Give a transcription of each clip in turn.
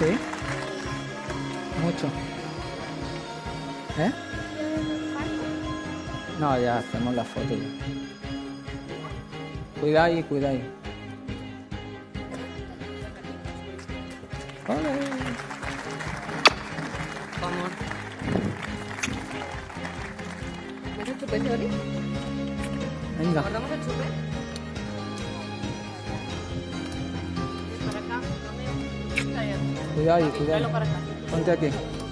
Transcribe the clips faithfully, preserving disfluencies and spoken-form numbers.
Sí. Mucho. ¿Eh? No, ya hacemos la foto ya. Cuidado ahí, cuidado ahí. ¡Ole! Vamos. ¿Me haces chupe, Chori? Venga. ¿Guardamos el chupe? Para acá, Romeo. Ahí. Cuidado ahí, Tráelo cuidado. para acá. Ponte aquí.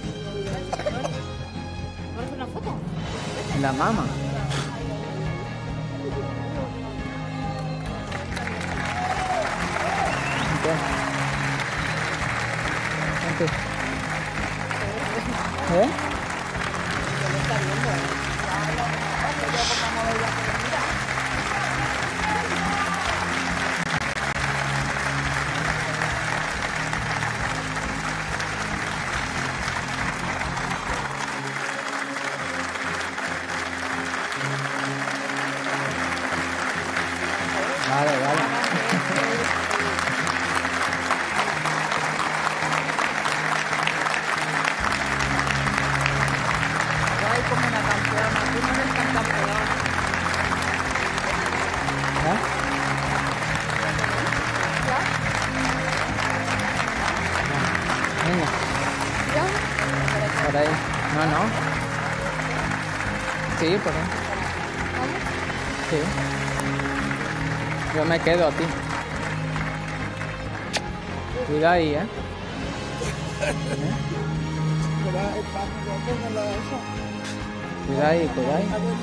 ¿Quieres una foto? En la mama. Ponte. Ponte. ¿Eh? Vale, vale. Guay como una campeona. Tú no eres tan campeona. ¿Eh? Venga, por ahí. No, no. Sí, por ahí. Sí. Yo me quedo aquí. Cuidado ahí, ¿eh? ¿Eh? Cuidado ahí, cuidado ahí. Vale.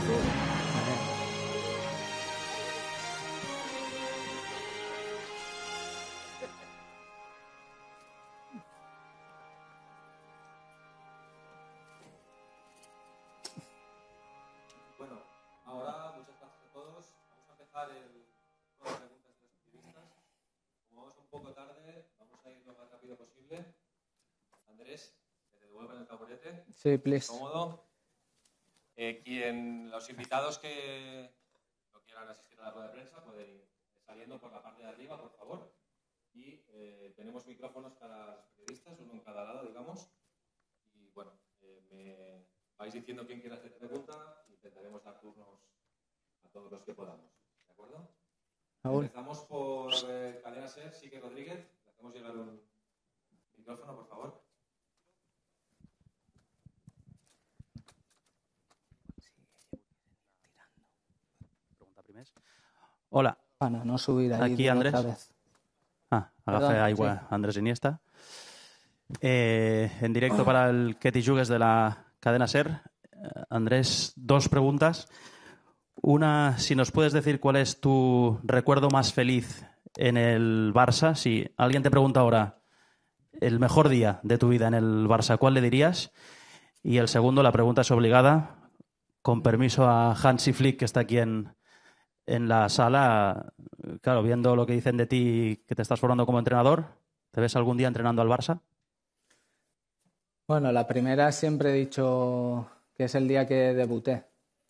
Bueno, ahora muchas gracias a todos. Vamos a empezar el juego de preguntas de los activistas. Como vamos un poco tarde, vamos a ir lo más rápido posible. Andrés, que te devuelvan el taburete. Sí, please. Cómodo. Eh, quien, los invitados que no quieran asistir a la rueda de prensa pueden ir saliendo por la parte de arriba, por favor. Y eh, tenemos micrófonos para los periodistas, uno en cada lado, digamos. Y bueno, eh, me vais diciendo quién quiere hacer pregunta y intentaremos dar turnos a todos los que podamos. ¿De acuerdo? Aún. Empezamos por eh, Cadena Ser, Sique Rodríguez. Le hacemos llegar un micrófono, por favor. Pregunta primero. Hola, Para no subir ahí Aquí de Andrés. otra vez. ah, Perdón, agafe aigua sí. Andrés Iniesta. Eh, en directo para el Que t'hi jugues de la cadena Ser. Eh, Andrés, dos preguntas. Una, si nos puedes decir cuál es tu recuerdo más feliz en el Barça. Si alguien te pregunta ahora el mejor día de tu vida en el Barça, ¿cuál le dirías? Y el segundo, la pregunta es obligada. Con permiso a Hansi Flick, que está aquí en, en la sala. Claro, viendo lo que dicen de ti, que te estás formando como entrenador, ¿te ves algún día entrenando al Barça? Bueno, la primera siempre he dicho que es el día que debuté.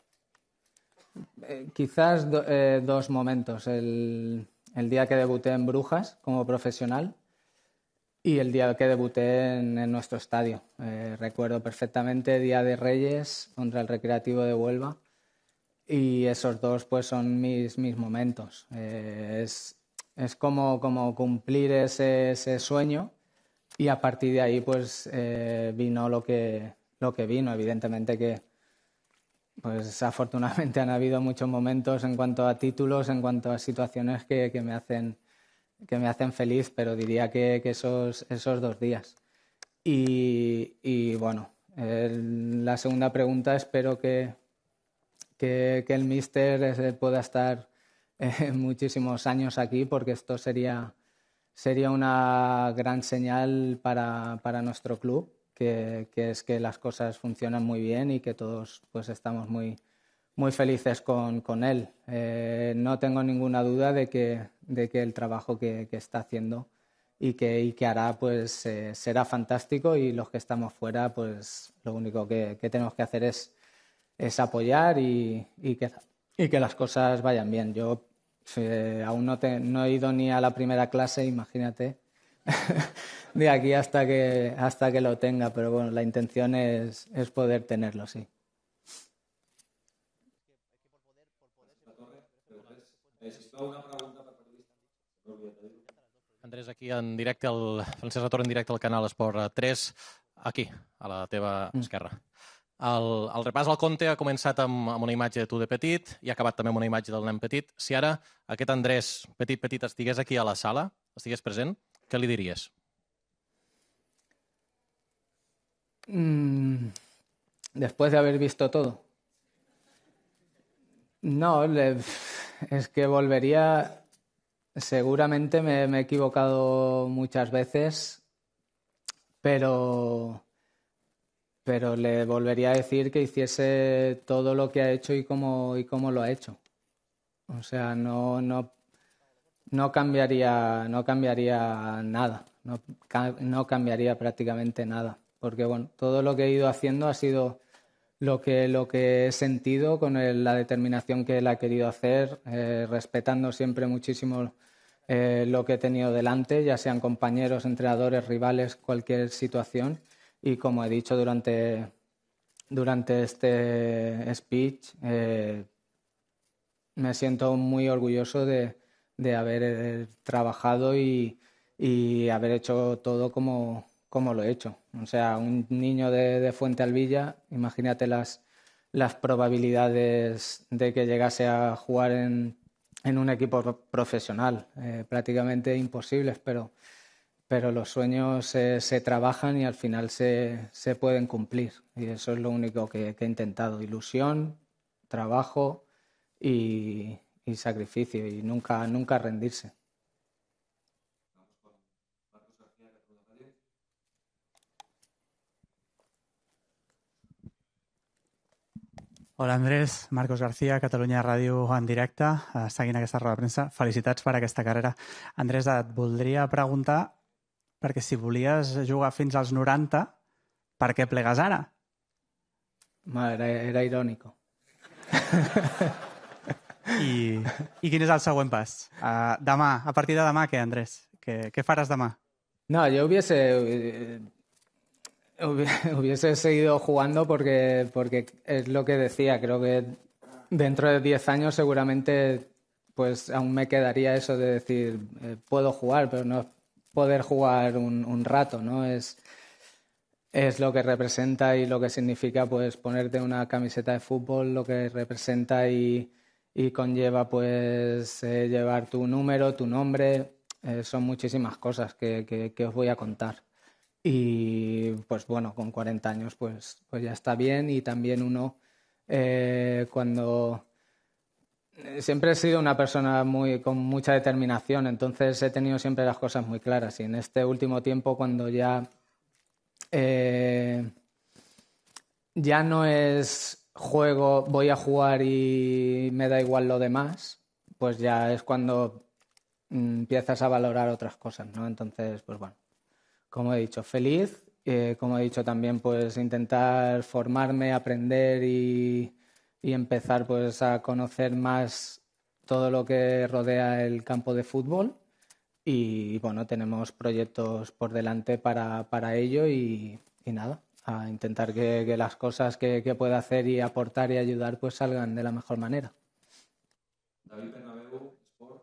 Eh, quizás do- eh, dos momentos. El, el día que debuté en Brujas como profesional y el día que debuté en, en nuestro estadio. Eh, recuerdo perfectamente Día de Reyes contra el Recreativo de Huelva y esos dos pues son mis, mis momentos. Eh, es, es como, como cumplir ese, ese sueño y a partir de ahí pues eh, vino lo que, lo que vino. Evidentemente que pues afortunadamente han habido muchos momentos en cuanto a títulos, en cuanto a situaciones que, que me hacen que me hacen feliz, pero diría que, que esos, esos dos días. Y, y bueno, el- la segunda pregunta, espero que, que, que el míster eh, pueda estar eh, muchísimos años aquí, porque esto sería, sería una gran señal para, para nuestro club, que, que es que las cosas funcionan muy bien y que todos pues estamos muy, muy felices con, con él. Eh, no tengo ninguna duda de que, de que el trabajo que, que está haciendo y que, y que hará pues eh, será fantástico, y los que estamos fuera pues lo único que, que tenemos que hacer es, es apoyar y, y, que, y que las cosas vayan bien. Yo eh, aún no, te, no he ido ni a la primera clase, imagínate, de aquí hasta que, hasta que lo tenga, pero bueno, la intención es, es poder tenerlo, sí. Andrés, aquí en directe, el Francesc Latorre en directe al canal Esport tres, aquí, a la teva Mm. esquerra. El, el repàs al conte ha començat amb, amb una imatge de tu de petit i ha acabat també amb una imatge del nen petit. Si ara aquest Andrés petit, petit, estigués aquí a la sala, estigués present, què li diries? Mm, después de haber visto todo. No, le- es que volvería. Seguramente me, me he equivocado muchas veces, pero, pero le volvería a decir que hiciese todo lo que ha hecho y cómo, y cómo lo ha hecho. O sea, no, no, no cambiaría, no cambiaría nada, no, ca- no cambiaría prácticamente nada, porque bueno, todo lo que he ido haciendo ha sido lo que, lo que he sentido con el- la determinación que él ha querido hacer, eh, respetando siempre muchísimo eh, lo que he tenido delante, ya sean compañeros, entrenadores, rivales, cualquier situación. Y como he dicho durante, durante este speech, eh, me siento muy orgulloso de, de haber eh, trabajado y, y haber hecho todo como, como lo he hecho. O sea, un niño de, de Fuente Alvilla, imagínate las, las probabilidades de que llegase a jugar en, en un equipo pro- profesional, eh, prácticamente imposibles, pero, pero los sueños se, se trabajan y al final se, se pueden cumplir. Y eso es lo único que, que he intentado. Ilusión, trabajo y, y sacrificio y nunca, nunca rendirse. Hola Andrés, Marcos García, Catalunya Ràdio en directe, eh, seguint aquesta roda de premsa. Felicitats per aquesta carrera. Andrés, et voldria preguntar, perquè si volies jugar fins als noranta, per què plegues ara? Ma, Era, era irónico. I, i quin és el següent pas? Uh, demà, a partir de demà, què, Andrés? Què, què faràs demà? No, yo hubiese, eh, hubi- hubiese seguido jugando porque, porque es lo que decía. Creo que dentro de diez años seguramente pues aún me quedaría eso de decir, eh, puedo jugar, pero no poder jugar un, un rato, ¿no? Es, es lo que representa y lo que significa pues ponerte una camiseta de fútbol, lo que representa y, y conlleva pues eh, llevar tu número, tu nombre, eh, son muchísimas cosas que, que- que os voy a contar. Y pues bueno, con cuarenta años pues, pues ya está bien y también uno eh, cuando eh, siempre he sido una persona muy, con mucha determinación, entonces he tenido siempre las cosas muy claras y en este último tiempo cuando ya eh, ya no es juego, voy a jugar y me da igual lo demás, pues ya es cuando mm, empiezas a valorar otras cosas, ¿no? Entonces, pues bueno, como he dicho, feliz, eh, como he dicho también, pues intentar formarme, aprender y, y empezar pues a conocer más todo lo que rodea el campo de fútbol y bueno, tenemos proyectos por delante para, para ello y, y nada, a intentar que, que las cosas que, que pueda hacer y aportar y ayudar pues salgan de la mejor manera. David Bernabéu, Sport.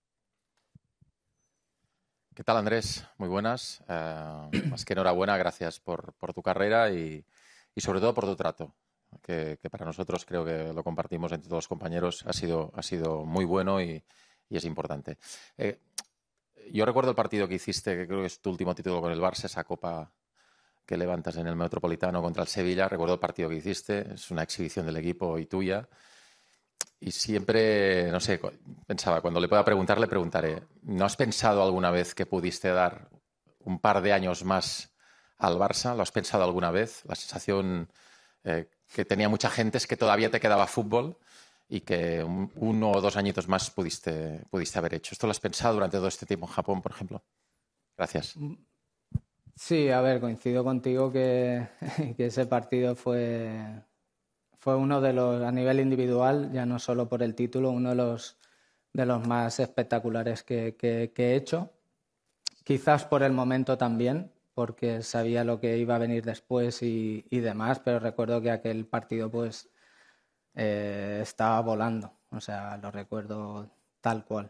¿Qué tal, Andrés? Muy buenas. Eh, más que enhorabuena, gracias por, por tu carrera y, y sobre todo por tu trato, que, que para nosotros creo que lo compartimos entre todos los compañeros. Ha sido, ha sido muy bueno y, y es importante. Eh, yo recuerdo el partido que hiciste, que creo que es tu último título con el Barça, esa copa que levantas en el Metropolitano contra el Sevilla. Recuerdo el partido que hiciste, es una exhibición del equipo y tuya. Y siempre, no sé, pensaba, cuando le pueda preguntar, le preguntaré, ¿no has pensado alguna vez que pudiste dar un par de años más al Barça? ¿Lo has pensado alguna vez? La sensación eh, que tenía mucha gente es que todavía te quedaba fútbol y que un, uno o dos añitos más pudiste, pudiste haber hecho. ¿Esto lo has pensado durante todo este tiempo en Japón, por ejemplo? Gracias. Sí, a ver, coincido contigo que, que ese partido fue, fue uno de los, a nivel individual, ya no solo por el título, uno de los, de los más espectaculares que, que- que he hecho. quizás por el momento también, porque sabía lo que iba a venir después y, y demás, pero recuerdo que aquel partido pues eh, estaba volando, o sea, lo recuerdo tal cual.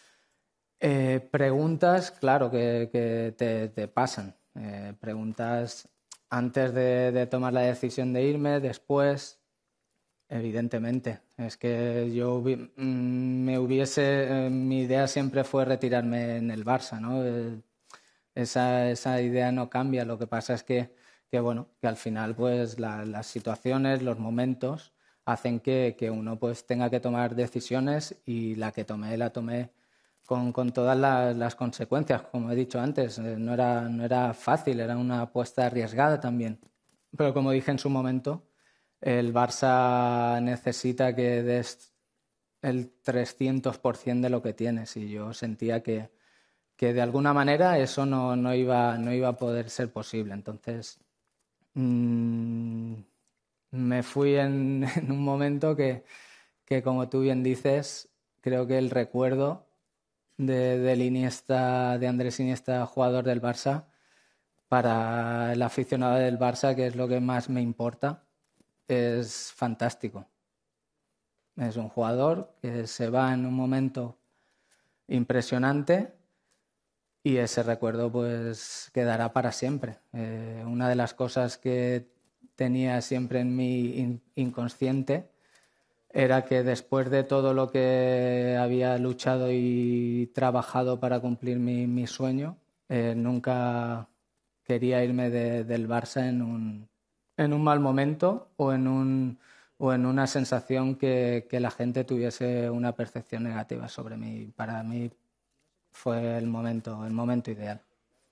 Eh, preguntas, claro, que, que te, te pasan. Eh, preguntas antes de, de tomar la decisión de irme, después, evidentemente. Es que yo hubi- mm, me hubiese, eh, mi idea siempre fue retirarme en el Barça, ¿no? Eh, esa, esa idea no cambia. Lo que pasa es que, que bueno, que al final, pues la- las situaciones, los momentos hacen que, que uno pues tenga que tomar decisiones y la que tomé, la tomé con, con todas las, las consecuencias, como he dicho antes. Eh, no era, no era fácil, era una apuesta arriesgada también. Pero como dije en su momento, el Barça necesita que des el trescientos por ciento de lo que tienes y yo sentía que, que de alguna manera eso no, no, iba, no iba a poder ser posible. Entonces, mmm, me fui en, en un momento que, que, como tú bien dices, creo que el recuerdo de, del Iniesta, de Andrés Iniesta, jugador del Barça, para el aficionado del Barça, que es lo que más me importa, es fantástico. Es un jugador que se va en un momento impresionante y ese recuerdo pues quedará para siempre. Eh, una de las cosas que tenía siempre en mi in- inconsciente era que después de todo lo que había luchado y trabajado para cumplir mi, mi sueño, eh, nunca quería irme de- del Barça en un, en un mal momento o en, un, o en una sensación que, que la gente tuviese una percepción negativa sobre mí. Para mí fue el momento, el momento ideal.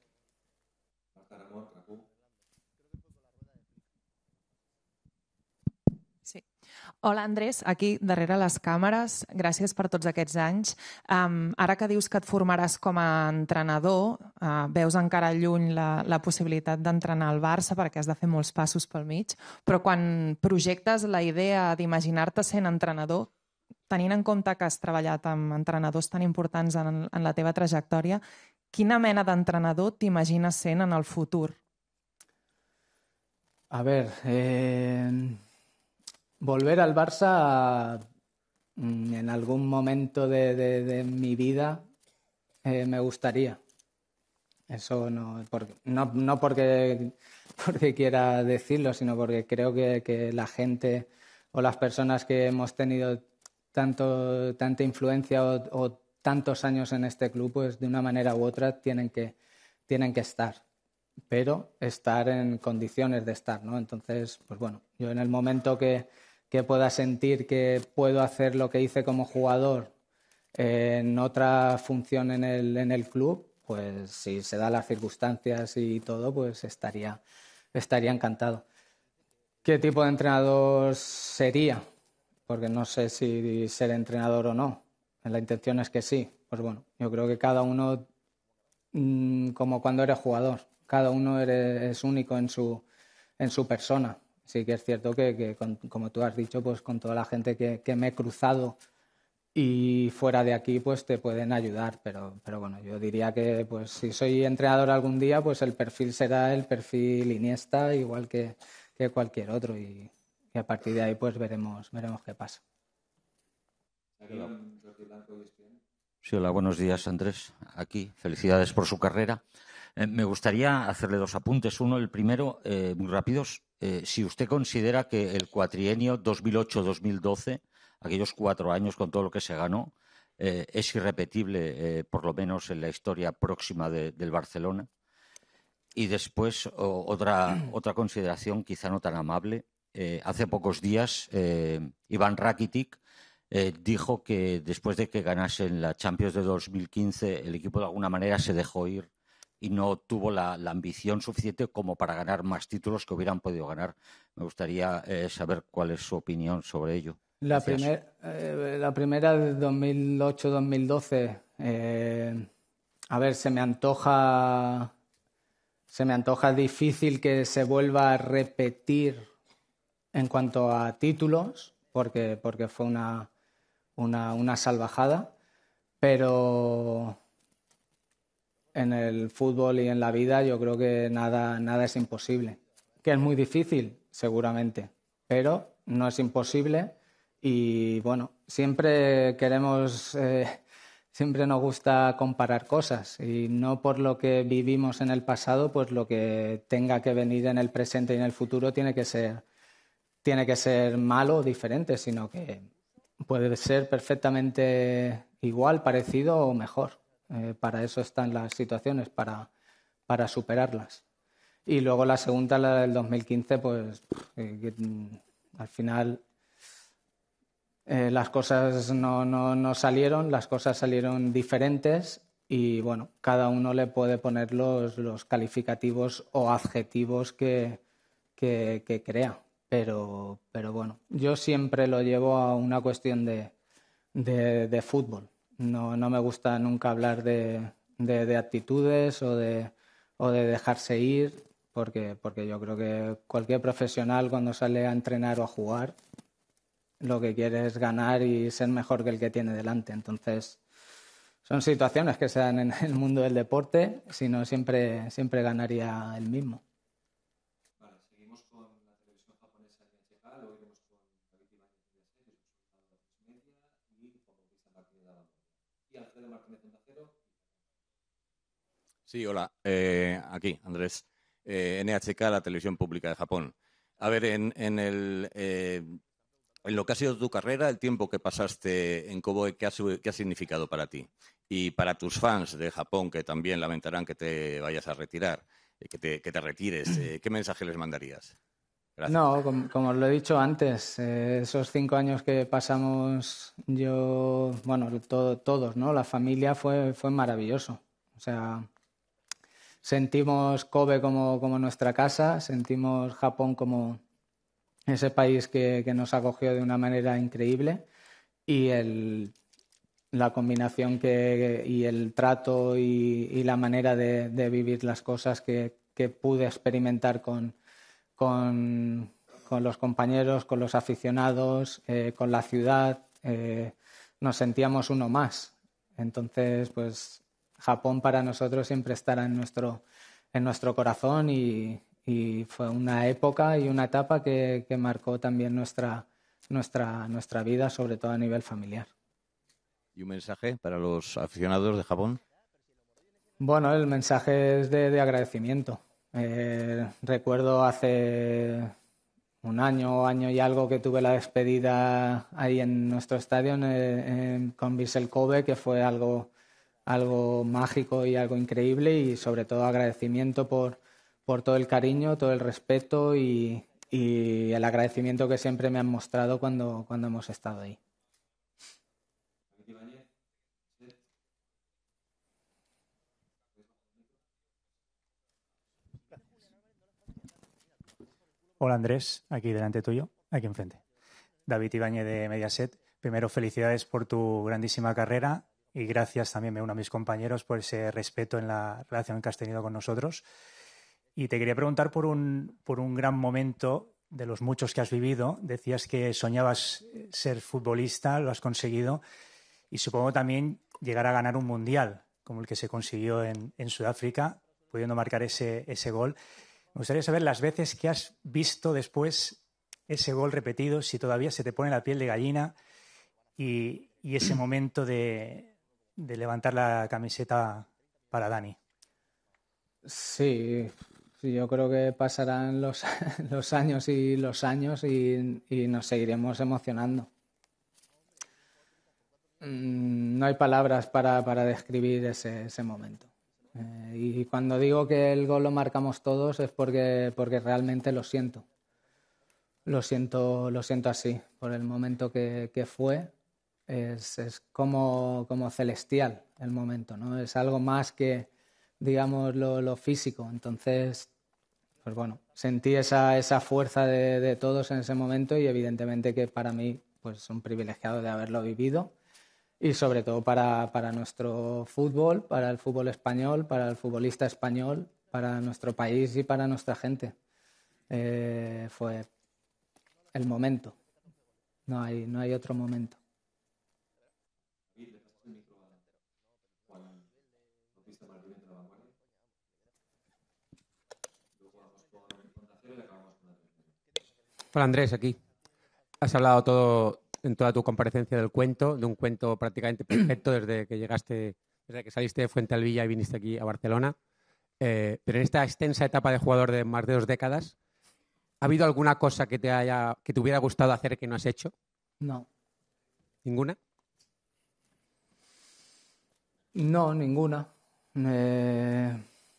Sí. Hola, Andrés, aquí darrere les càmeres. Gràcies per tots aquests anys. Um, ara que dius que et formaràs com a entrenador, uh, veus encara lluny la, la possibilitat d'entrenar al Barça perquè has de fer molts passos pel mig, però quan projectes la idea d'imaginar-te sent entrenador, tenint en compte que has treballat amb entrenadors tan importants en, en la teva trajectòria, quina mena d'entrenador t'imagines sent en el futur? A ver, eh, volver al Barça mm, en algún momento de, de- de mi vida eh, me gustaría. Eso no, porque, no, no porque, porque quiera decirlo, sino porque creo que, que la gente o las personas que hemos tenido tanto, tanta influencia o, o tantos años en este club, pues de una manera u otra tienen que, tienen que estar, pero estar en condiciones de estar, ¿no? Entonces, pues bueno, yo en el momento que, que pueda sentir que puedo hacer lo que hice como jugador eh, en otra función en el, en el club, pues si se dan las circunstancias y todo, pues estaría, estaría encantado. ¿Qué tipo de entrenador sería? Porque no sé si ser entrenador o no. La intención es que sí. Pues bueno, yo creo que cada uno, mm, como cuando eres jugador, cada uno eres, es único en su, en su persona. Sí que es cierto que, que con- como tú has dicho, pues con toda la gente que, que me he cruzado y fuera de aquí pues te pueden ayudar, pero, pero bueno, yo diría que pues si soy entrenador algún día, pues el perfil será el perfil Iniesta, igual que, que cualquier otro, y, y a partir de ahí pues veremos, veremos qué pasa. Sí, hola, buenos días, Andrés. Aquí, felicidades por su carrera. Eh, me gustaría hacerle dos apuntes. Uno, el primero, eh, muy rápidos. Eh, si usted considera que el cuatrienio dos mil ocho dos mil doce, aquellos cuatro años con todo lo que se ganó, eh, es irrepetible, eh, por lo menos en la historia próxima de- del Barcelona. Y después, o- otra, otra consideración, quizá no tan amable. Eh, hace pocos días, eh, Iván Rakitic eh, dijo que después de que ganasen la Champions de dos mil quince, el equipo de alguna manera se dejó ir y no tuvo la, la ambición suficiente como para ganar más títulos que hubieran podido ganar. Me gustaría eh, saber cuál es su opinión sobre ello. La, Gracias. primer, eh, la primera de dos mil ocho dos mil doce, eh, a ver, se me antoja, se me antoja difícil que se vuelva a repetir en cuanto a títulos, porque, porque fue una, una, una salvajada, pero en el fútbol y en la vida yo creo que nada, nada es imposible. ¿Que es muy difícil? Seguramente, pero no es imposible y bueno, siempre queremos, eh, siempre nos gusta comparar cosas y no por lo que vivimos en el pasado, pues lo que tenga que venir en el presente y en el futuro tiene que ser, tiene que ser malo o diferente, sino que puede ser perfectamente igual, parecido o mejor. Eh, para eso están las situaciones, para, para superarlas. Y luego la segunda, la del dos mil quince, pues eh, que, mm, al final eh, las cosas no, no, no salieron, las cosas salieron diferentes y bueno, cada uno le puede poner los, los calificativos o adjetivos que, que, que crea. Pero, pero bueno, yo siempre lo llevo a una cuestión de, de, de fútbol. No, no me gusta nunca hablar de, de, de actitudes o de, o de dejarse ir. Porque, porque yo creo que cualquier profesional cuando sale a entrenar o a jugar lo que quiere es ganar y ser mejor que el que tiene delante. Entonces, son situaciones que se dan en el mundo del deporte, si no siempre, siempre ganaría el mismo. Vale, seguimos con la televisión japonesa en H K, luego iremos con David Ibáñez de Mediaset, y con Cristian Martínez de Abandono. Y Alfredo Martínez Onda Cero. Sí, hola. Eh, aquí, Andrés. Eh, N H K, la televisión pública de Japón. A ver, en, en, el, eh, en lo que ha sido tu carrera, el tiempo que pasaste en Kobe, ¿qué ha, qué ha significado para ti? Y para tus fans de Japón, que también lamentarán que te vayas a retirar, eh, que, te, que te retires, eh, ¿qué mensaje les mandarías? Gracias. No, como, como os lo he dicho antes, eh, esos cinco años que pasamos yo, bueno, todo, todos, ¿no? La familia fue, fue maravilloso. O sea, sentimos Kobe como, como nuestra casa, sentimos Japón como ese país que, que nos acogió de una manera increíble y el, la combinación que, y el trato y, y la manera de, de vivir las cosas que, que pude experimentar con, con, con los compañeros, con los aficionados, eh, con la ciudad, eh, nos sentíamos uno más. Entonces, pues Japón para nosotros siempre estará en nuestro, en nuestro corazón y, y fue una época y una etapa que, que marcó también nuestra, nuestra, nuestra vida, sobre todo a nivel familiar. ¿Y un mensaje para los aficionados de Japón? Bueno, el mensaje es de, de agradecimiento. Eh, recuerdo hace un año o año y algo que tuve la despedida ahí en nuestro estadio en, en, con Vissel Kobe, que fue algo, algo mágico y algo increíble y sobre todo agradecimiento por, por todo el cariño, todo el respeto y, y el agradecimiento que siempre me han mostrado cuando, cuando hemos estado ahí. Hola Andrés, aquí delante tuyo, aquí enfrente. David Ibáñez de Mediaset. Primero, felicidades por tu grandísima carrera y gracias también, me uno a mis compañeros, por ese respeto en la relación que has tenido con nosotros. Y te quería preguntar por un, por un gran momento de los muchos que has vivido. Decías que soñabas ser futbolista, lo has conseguido y supongo también llegar a ganar un mundial, como el que se consiguió en, en Sudáfrica, pudiendo marcar ese, ese gol. Me gustaría saber las veces que has visto después ese gol repetido, si todavía se te pone la piel de gallina y, y ese momento de, de levantar la camiseta para Dani. Sí, sí, yo creo que pasarán los, los años y los años y, y nos seguiremos emocionando. No hay palabras para, para describir ese, ese momento. Eh, y cuando digo que el gol lo marcamos todos es porque, porque realmente lo siento. Lo siento, lo siento así, por el momento que, que fue. Es, es como, como celestial el momento, ¿no? Es algo más que, digamos, lo, lo físico. Entonces, pues bueno, sentí esa, esa fuerza de, de todos en ese momento y evidentemente que para mí pues es un privilegiado de haberlo vivido. Y sobre todo para, para nuestro fútbol, para el fútbol español, para el futbolista español, para nuestro país y para nuestra gente. Eh, fue el momento. No hay, no hay otro momento. Hola Andrés, aquí. Has hablado todo en toda tu comparecencia del cuento, de un cuento prácticamente perfecto desde que llegaste, desde que saliste de Fuentealbilla y viniste aquí a Barcelona. Eh, pero en esta extensa etapa de jugador de más de dos décadas, ¿ha habido alguna cosa que te haya, que te hubiera gustado hacer que no has hecho? No. ¿Ninguna? No, ninguna. Eh,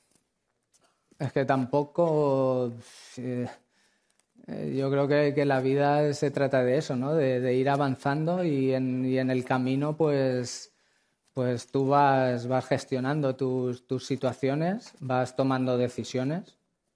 es que tampoco... eh, eh, yo creo que, que la vida se trata de eso, ¿no? De, de ir avanzando y en, y en el camino, pues, pues tú vas, vas gestionando tus, tus situaciones, vas tomando decisiones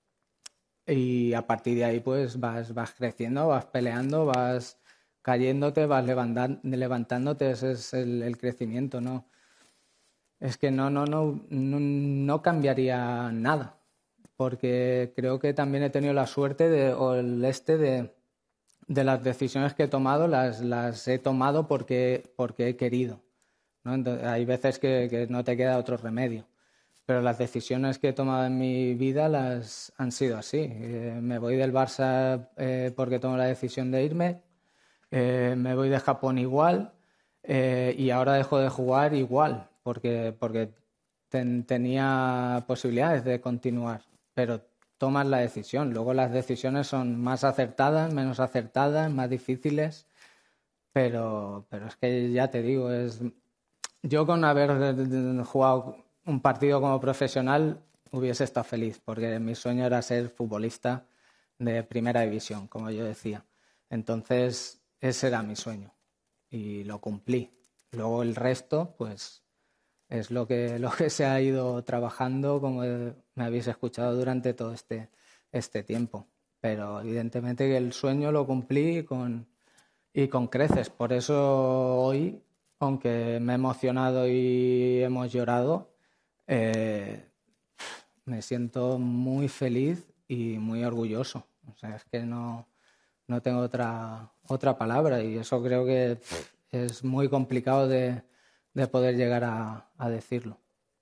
y a partir de ahí, pues vas, vas creciendo, vas peleando, vas cayéndote, vas levantan- levantándote. Ese es el, el crecimiento, ¿no? Es que no, no, no, no, no cambiaría nada, porque creo que también he tenido la suerte de, o el este de, de las decisiones que he tomado, las, las he tomado porque, porque he querido, ¿no? Entonces, hay veces que, que no te queda otro remedio, pero las decisiones que he tomado en mi vida las han sido así. Eh, me voy del Barça eh, porque tomo la decisión de irme, eh, me voy de Japón igual, eh, y ahora dejo de jugar igual, porque, porque ten- tenía posibilidades de continuar, pero tomas la decisión. Luego las decisiones son más acertadas, menos acertadas, más difíciles, pero, pero es que ya te digo, es yo con haber jugado un partido como profesional hubiese estado feliz, porque mi sueño era ser futbolista de primera división, como yo decía. Entonces, ese era mi sueño y lo cumplí. Luego el resto, pues, es lo que, lo que se ha ido trabajando, como me habéis escuchado durante todo este, este tiempo. Pero evidentemente que el sueño lo cumplí con, y con creces. Por eso hoy, aunque me he emocionado y hemos llorado, eh, me siento muy feliz y muy orgulloso. O sea, es que no, no tengo otra, otra palabra y eso creo que pff, es muy complicado de, de poder llegar a, a decirlo.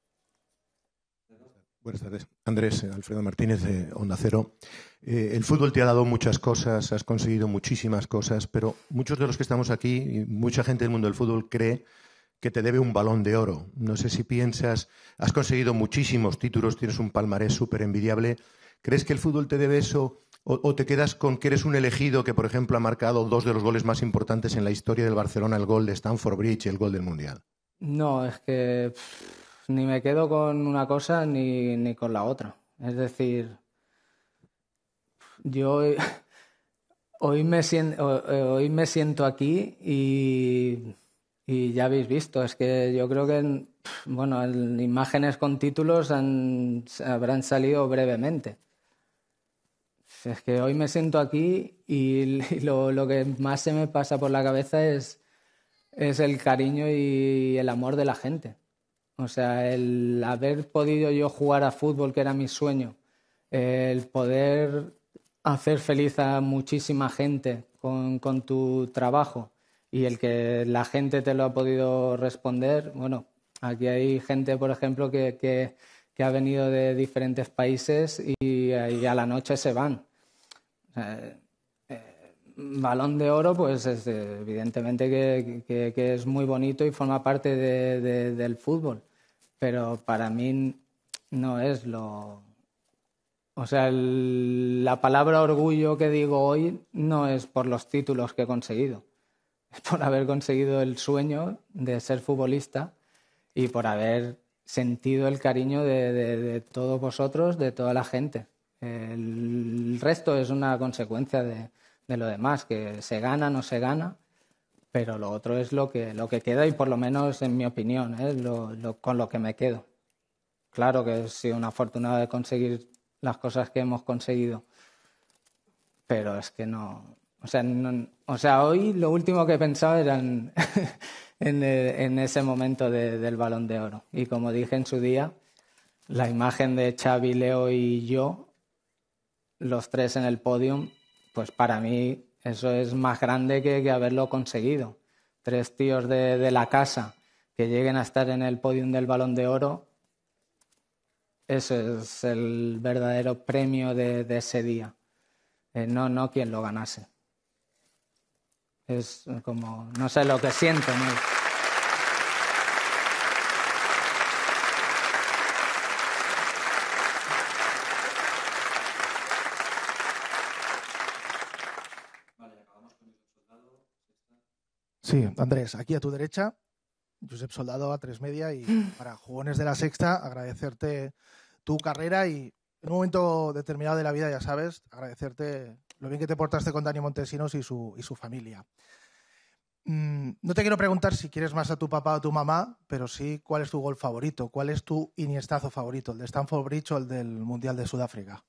Buenas tardes. Andrés, Alfredo Martínez de Onda Cero. Eh, el fútbol te ha dado muchas cosas, has conseguido muchísimas cosas, pero muchos de los que estamos aquí y mucha gente del mundo del fútbol cree que te debe un Balón de Oro. No sé si piensas, has conseguido muchísimos títulos, tienes un palmarés súper envidiable. ¿Crees que el fútbol te debe eso o, o te quedas con que eres un elegido que, por ejemplo, ha marcado dos de los goles más importantes en la historia del Barcelona, el gol de Stamford Bridge y el gol del Mundial? No, es que pff, ni me quedo con una cosa ni, ni con la otra. Es decir, yo hoy, hoy me siento, hoy me siento aquí y, y ya habéis visto, es que yo creo que, bueno, en imágenes con títulos han, habrán salido brevemente. Es que hoy me siento aquí y lo, lo que más se me pasa por la cabeza es, es el cariño y el amor de la gente. O sea, el haber podido yo jugar a fútbol, que era mi sueño, el poder hacer feliz a muchísima gente con, con tu trabajo y el que la gente te lo ha podido responder. Bueno, aquí hay gente, por ejemplo, que, que, que ha venido de diferentes países y, y a la noche se van. O sea, eh, Balón de Oro, pues es, eh, evidentemente que, que, que es muy bonito y forma parte de, de, del fútbol, pero para mí no es lo... O sea, el- la palabra orgullo que digo hoy no es por los títulos que he conseguido, es por haber conseguido el sueño de ser futbolista y por haber sentido el cariño de, de, de todos vosotros, de toda la gente. El resto es una consecuencia de, de lo demás, que se gana, no se gana, pero lo otro es lo que, lo que queda y por lo menos en mi opinión, ¿eh? lo, lo, con lo que me quedo. Claro que he sido un afortunado de conseguir las cosas que hemos conseguido, pero es que no... O sea, no, o sea hoy lo último que he pensado era en, en, en ese momento de, del Balón de Oro. Y como dije en su día, la imagen de Xavi, Leo y yo, los tres en el podium, pues para mí eso es más grande que, que haberlo conseguido. Tres tíos de, de la casa que lleguen a estar en el podium del Balón de Oro, eso es el verdadero premio de, de ese día. eh, no, no quien lo ganase. Es como, no sé lo que siento, ¿no? Sí, Andrés, aquí a tu derecha, Josep Soldado, a tres media, y para Jugones de la Sexta, agradecerte tu carrera y en un momento determinado de la vida, ya sabes, agradecerte lo bien que te portaste con Dani Montesinos y su, y su familia. Mm, no te quiero preguntar si quieres más a tu papá o a tu mamá, pero sí cuál es tu gol favorito, cuál es tu iniestazo favorito, el de Stamford Bridge o el del Mundial de Sudáfrica.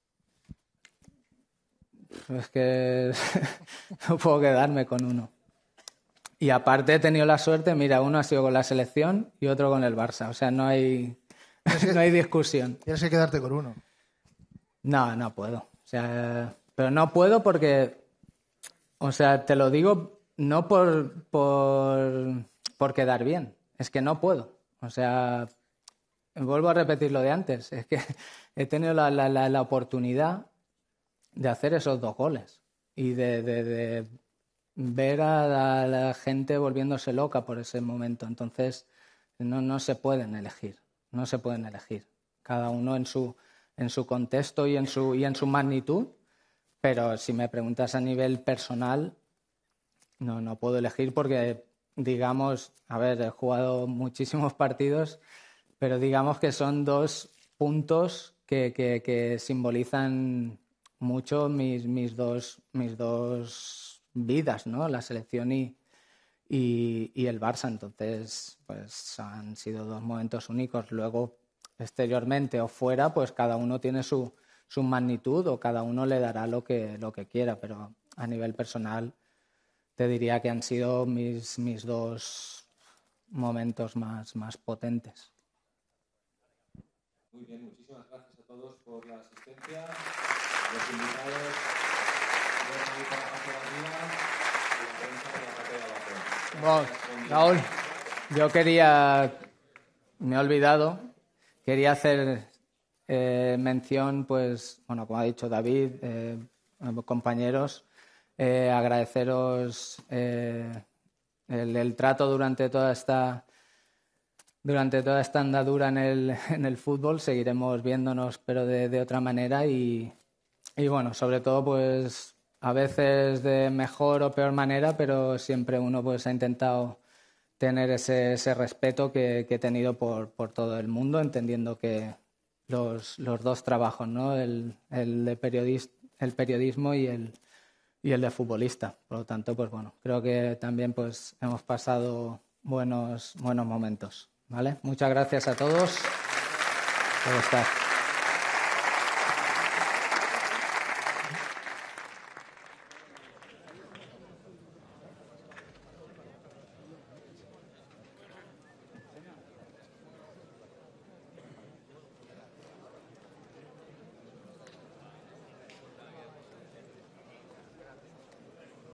Es que no puedo quedarme con uno. Y aparte he tenido la suerte, mira, uno ha sido con la selección y otro con el Barça. O sea, no hay, no hay discusión. Tienes que quedarte con uno. No, no puedo. O sea, pero no puedo porque, o sea, te lo digo no por, por, por quedar bien. Es que no puedo. O sea, vuelvo a repetir lo de antes. Es que he tenido la, la, la, la oportunidad de hacer esos dos goles y de... de, de ver a la, a la gente volviéndose loca por ese momento. Entonces, no, no se pueden elegir, no se pueden elegir. Cada uno en su, en su contexto y en su, y en su magnitud, pero si me preguntas a nivel personal, no, no puedo elegir porque, digamos, a ver, he jugado muchísimos partidos, pero digamos que son dos puntos que, que, que simbolizan mucho mis, mis, dos, mis dos vidas, ¿no? La selección y, y, y el Barça. Entonces, pues han sido dos momentos únicos. Luego, exteriormente o fuera, pues cada uno tiene su, su magnitud o cada uno le dará lo que, lo que quiera, pero a nivel personal te diría que han sido mis, mis dos momentos más, más potentes. Muy bien, muchísimas gracias a todos por la asistencia. Los invitados, Bueno, Raúl, yo quería, me he olvidado, quería hacer eh, mención, pues, bueno, como ha dicho David, eh, compañeros, eh, agradeceros eh, el, el trato durante toda esta durante toda esta andadura en el, en el fútbol. Seguiremos viéndonos, pero de, de otra manera y, y bueno, sobre todo, pues a veces de mejor o peor manera, pero siempre uno pues ha intentado tener ese, ese respeto que, que he tenido por, por todo el mundo, entendiendo que los, los dos trabajos, ¿no? El, el de periodis, el periodismo y el, y el de futbolista. Por lo tanto, pues bueno, creo que también pues hemos pasado buenos, buenos momentos, ¿vale? Muchas gracias a todos por estar.